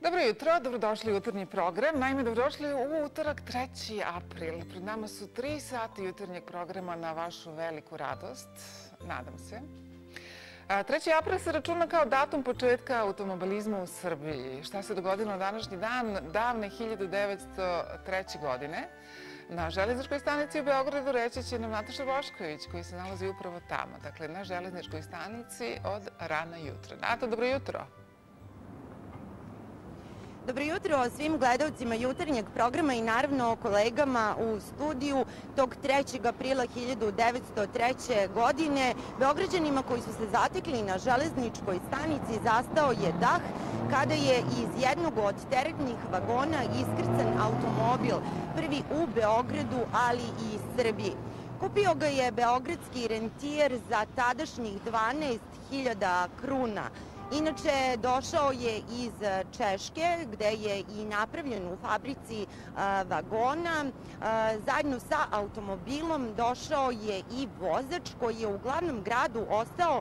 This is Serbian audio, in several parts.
Dobro jutro, dobrodošli u jutarnji program. Naime, dobrodošli u utorak 3. april. Pred nama su 3 sata jutarnjeg programa na vašu veliku radost, nadam se. 3. april se računa kao datum početka automobilizma u Srbiji. Šta se dogodilo na današnji dan? Davne 1903. godine. Na železničkoj stanici u Beogradu reći će nam Nataša Bošković, koji se nalazi upravo tamo. Dakle, na železničkoj stanici od rana jutra. Nata, dobro jutro. Dobro jutro svim gledalcima jutarnjeg programa i naravno kolegama u studiju. Tog 3. aprila 1903. godine Beograđanima koji su se zatekli na železničkoj stanici zastao je dah kada je iz jednog od teretnih vagona iskrcan automobil, prvi u Beogradu, ali i Srbiji. Kupio ga je beogradski rentijer za tadašnjih 12.000 kruna. Inače, došao je iz Češke, gde je i napravljen u fabrici vagona. Zajedno sa automobilom došao je i vozač koji je u glavnom gradu ostao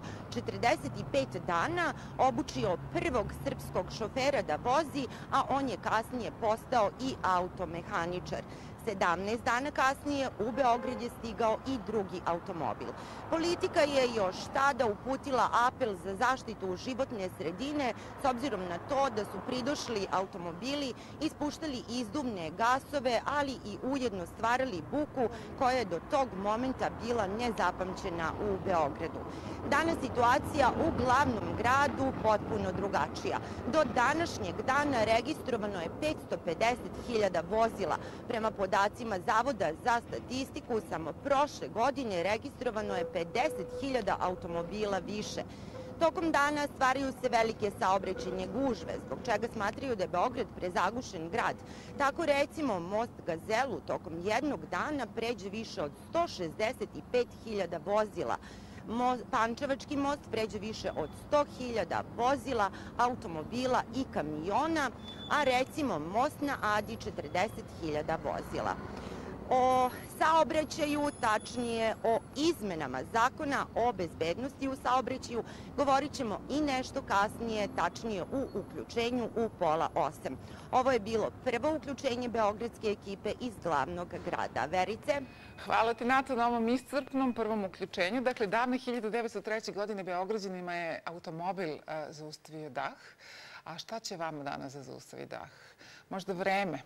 45 dana, obučio prvog srpskog šofera da vozi, a on je kasnije postao i automehaničar. 17 dana kasnije u Beograd je stigao i drugi automobil. Politika je još tada uputila apel za zaštitu životne sredine s obzirom na to da su pridošli automobili ispuštali izduvne gasove, ali i ujedno stvarali buku koja je do tog momenta bila nezapamćena u Beogradu. Danas situacija u glavnom gradu potpuno drugačija. Do današnjeg dana registrovano je 550.000 vozila. Prema podacima Zavoda za statistiku, samo prošle godine registrovano je 50.000 automobila više. Tokom dana stvaraju se velike saobraćajne gužve, zbog čega smatraju da je Beograd prezagušen grad. Tako recimo most Gazelu tokom jednog dana pređe više od 165.000 vozila. Pančevački most pređe više od 100.000 vozila, automobila i kamiona, a recimo most na Adi 40.000 vozila. O saobraćaju, tačnije o izmenama zakona o bezbednosti u saobraćaju, govorit ćemo i nešto kasnije, tačnije u uključenju u 7:30. Ovo je bilo prvo uključenje beogradske ekipe iz glavnog grada. Verice? Hvala ti, Nata, na ovom iscrpnom prvom uključenju. Dakle, davne 1903. godine Beograđanima je automobil zaustavio dah. A šta će vama danas da zaustavi dah? Možda vreme.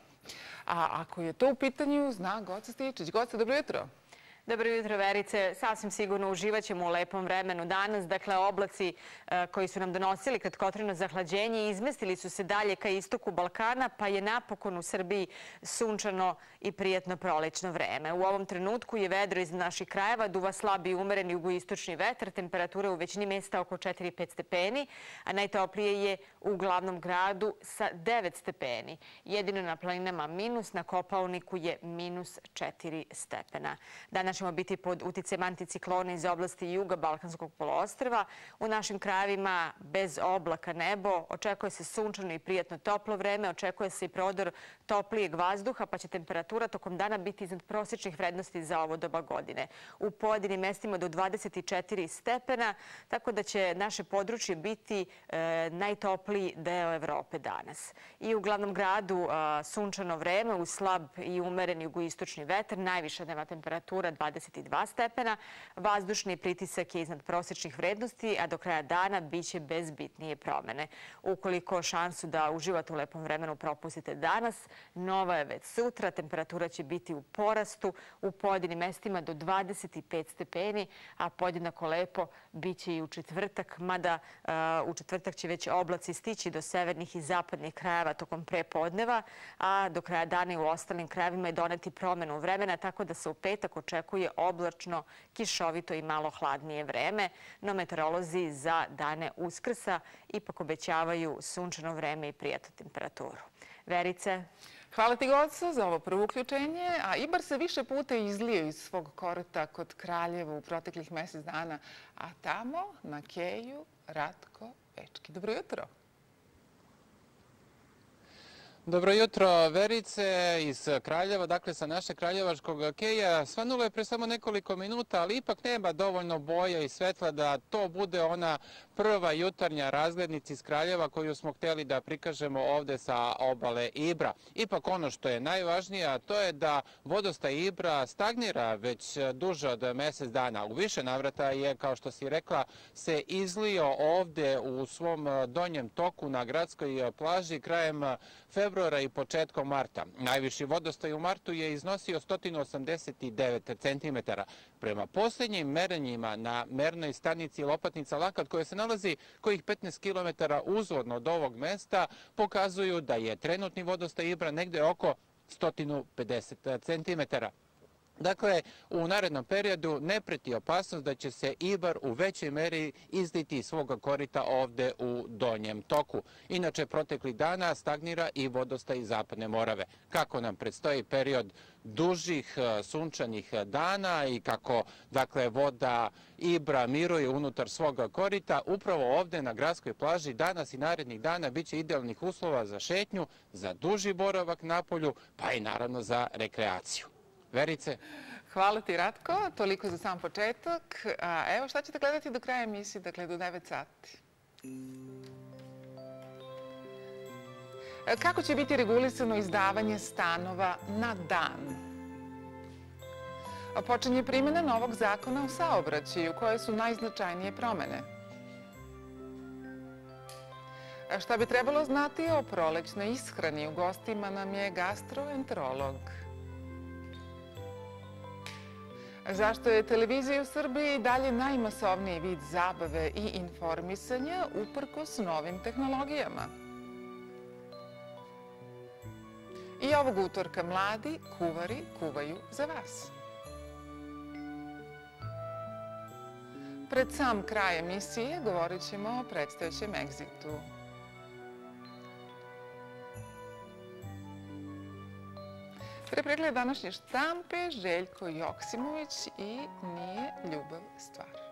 A ako je to u pitanju, zna Goca Stičić. Goca, dobro jutro. Dobro jutro, Verice. Sasvim sigurno uživat ćemo u lepom vremenu danas. Dakle, oblaci koji su nam donosili kratkotrajno zahlađenje izmestili su se dalje ka istoku Balkana, pa je napokon u Srbiji sunčano i prijatno prolećno vreme. U ovom trenutku je vedro iz naših krajeva, duva slabi i umeren jugoistočni vetar, temperatura u većini mesta oko 4-5 stepeni, a najtoplije je u glavnom gradu sa 9 stepeni. Jedino na planinama minus, na Kopaoniku je minus 4 stepena. Danas ćemo biti pod uticajem anticiklona iz oblasti juga Balkanskog poluostrva. U našim krajevima bez oblaka nebo, očekuje se sunčano i prijatno toplo vreme, očekuje se i prodor toplijeg vazduha, pa će temperatura tokom dana biti iznad prosječnih vrednosti za ovo doba godine. U pojedinim mestima do 24 stepena, tako da će naše područje biti najtopliji deo Evrope danas. I u glavnom gradu sunčano vreme, uz slab i umeren jugoistočni vetar, najviša dnevna temperatura 22 stepena, vazdušni pritisak je iznad prosječnih vrednosti, a do kraja dana biće bez bitnije promene. Ukoliko šansu da uživate u lepom vremenu propustite danas, nova je već sutra, temperatura će biti u porastu, u pojedinim mestima do 25 stepeni, a podjednako lepo biće i u četvrtak, mada u četvrtak će već oblaci stići do severnih i zapadnih krajeva tokom prepodneva, a do kraja dana i u ostalim krajevima je doneti promenu vremena, tako da se u petak očekuje oblačno, kišovito i malo hladnije vreme, no meteorolozi za dane Uskrsa ipak obećavaju sunčano vreme i prijatnu temperaturu. Verice? Hvala ti, Goca, za ovo prvo uključenje. A Ibar se više puta izlio iz svog korita kod Kraljeva u proteklih mesec dana, a tamo na keju Ratko Večki. Dobro jutro. Dobro jutro, Verice iz Kraljeva, dakle sa naše kraljevačkog keja. Svanulo je pre samo nekoliko minuta, ali ipak nema dovoljno boja i svetla da to bude ona prva jutarnja razglednica iz Kraljeva koju smo htjeli da prikažemo ovde sa obale Ibra. Ipak ono što je najvažnije, a to je da vodostaj Ibra stagnira već duže od mjesec dana. U više navrata je, kao što si rekla, se izlio ovde u svom donjem toku na gradskoj plaži krajem februara i početkom marta. Najviši vodostaj u martu je iznosio 189 cm. Prema posljednjim merenjima na mernoj stanici Lopatnica Lakat, koja se nalazi kojih 15 km uzvodno od ovog mesta, pokazuju da je trenutni vodostaj Ibra negde oko 150 cm. Dakle, u narednom periodu ne preti opasnost da će se Ibar u većoj meri izliti iz svoga korita ovde u donjem toku. Inače, proteklih dana stagnira i vodostaj Zapadne Morave. Kako nam predstoji period dužih sunčanih dana i kako, dakle, voda Ibra miruje unutar svoga korita, upravo ovde na gradskoj plaži danas i narednih dana biće idealnih uslova za šetnju, za duži boravak na polju, pa i naravno za rekreaciju. Verice? Hvala ti, Ratko. Toliko za sam početak. Evo šta ćete gledati do kraja emisije, dakle do 9 sati. Kako će biti regulisano izdavanje stanova na dan? Počinje primjena novog zakona o saobraćaju, koje su najznačajnije promene. Šta bi trebalo znati o prolećnoj ishrani? U gostima nam je gastroenterolog. Zašto je televizija u Srbiji dalje najmasovniji vid zabave i informisanja uprkos novim tehnologijama? I ovog utorka mladi kuvari kuvaju za vas. Pred sam kraj emisije govorit ćemo o predstojećem egzitu. Pre pregleda današnje štampe Željko Joksimović i Nije ljubav stvar.